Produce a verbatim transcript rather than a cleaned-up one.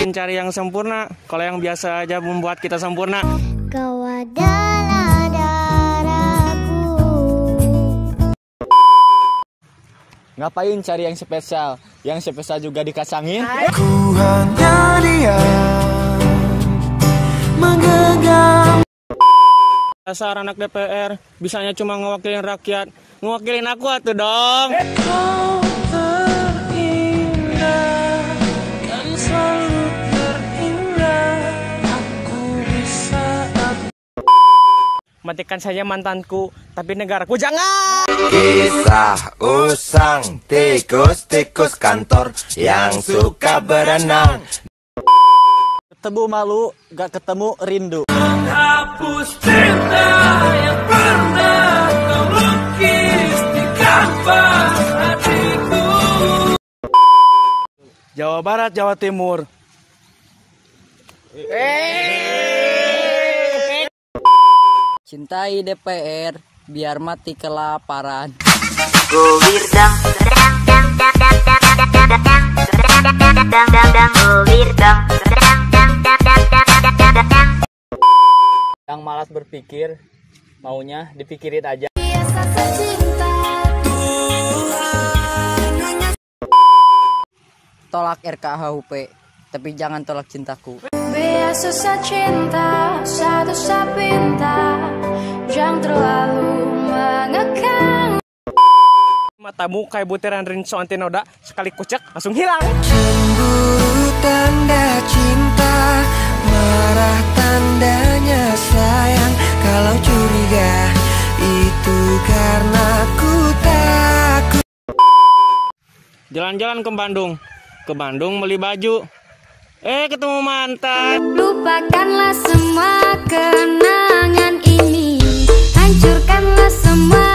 mencari yang sempurna, kalau yang biasa aja membuat kita sempurna. Kau adalah darahku. Ngapain cari yang spesial? Yang spesial juga dikacangin. Ku hanya diam menggenggam. Dasar anak D P R, bisanya cuma ngewakilin rakyat. Ngewakilin aku atuh dong. Kau terindah dan selalu terindah. Aku bisa. Matikan saja mantanku, tapi negaraku jangan. Kisah usang tikus-tikus kantor yang suka berenang. Ketemu malu, gak ketemu rindu. Hapus cinta yang pernah kau lukis di kanvas hatiku. Jawa Barat, Jawa Timur. Cintai D P R biar mati kelaparan. Gowirdang Gowirdang Yang malas berpikir, maunya dipikirin aja. Tolak R K H U P, tapi jangan tolak cintaku. Biar susah cinta, satu sapinta, jangan terlalu mengekang. Matamu kayak butiran rinso antinoda, sekali kucek langsung hilang. Cemburu tanda cinta, marah tandanya sayang. Kalau curiga itu karena ku takut. Jalan-jalan ke Bandung. Ke Bandung beli baju. Eh ketemu mantan. Lupakanlah semua kenangan ini, hancurkanlah semua